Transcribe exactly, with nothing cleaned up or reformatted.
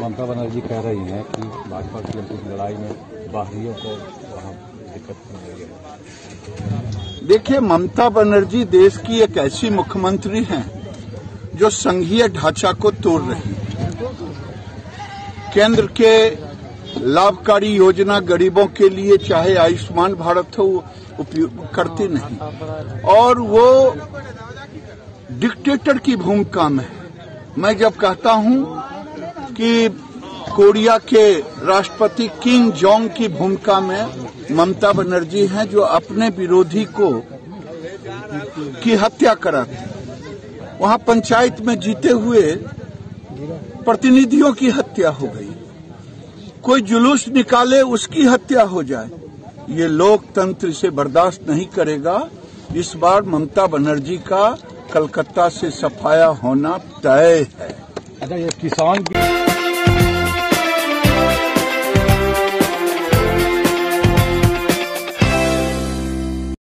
ममता बनर्जी कह रही हैं कि भाजपा की की लड़ाई में बाहरियों को वहाँ दिक्कत नहीं है। देखिए, ममता बनर्जी देश की एक ऐसी मुख्यमंत्री हैं जो संघीय ढांचा को तोड़ रही है। केंद्र के लाभकारी योजना गरीबों के लिए चाहे आयुष्मान भारत हो उपयोग करती नहीं, और वो डिक्टेटर की भूमिका में है। मैं जब कहता हूं कि कोरिया के राष्ट्रपति किम जोंग की भूमिका में ममता बनर्जी हैं, जो अपने विरोधी को की हत्या कराती, वहां पंचायत में जीते हुए प्रतिनिधियों की हत्या हो गई, कोई जुलूस निकाले उसकी हत्या हो जाए, ये लोकतंत्र से बर्दाश्त नहीं करेगा। इस बार ममता बनर्जी का कलकत्ता से सफाया होना तय है। अच्छा, ये किसान